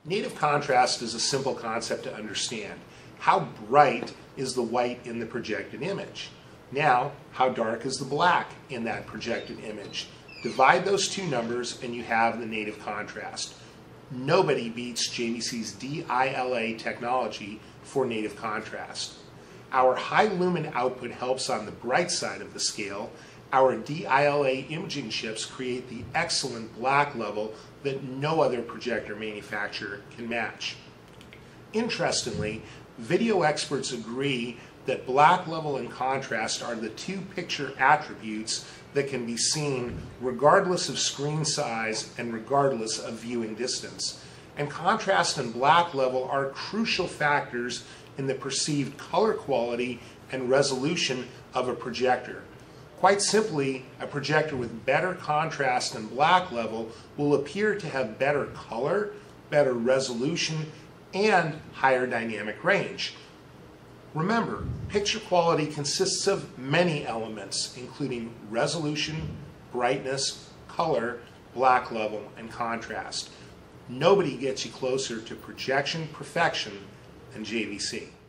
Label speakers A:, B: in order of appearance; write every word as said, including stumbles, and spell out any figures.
A: Native contrast is a simple concept to understand. How bright is the white in the projected image? Now, how dark is the black in that projected image? Divide those two numbers and you have the native contrast. Nobody beats J V C's D I L A technology for native contrast. Our high lumen output helps on the bright side of the scale. Our D I L A imaging chips create the excellent black level that no other projector manufacturer can match. Interestingly, video experts agree that black level and contrast are the two picture attributes that can be seen regardless of screen size and regardless of viewing distance. And contrast and black level are crucial factors in the perceived color quality and resolution of a projector. Quite simply, a projector with better contrast and black level will appear to have better color, better resolution, and higher dynamic range. Remember, picture quality consists of many elements, including resolution, brightness, color, black level, and contrast. Nobody gets you closer to projection perfection than J V C.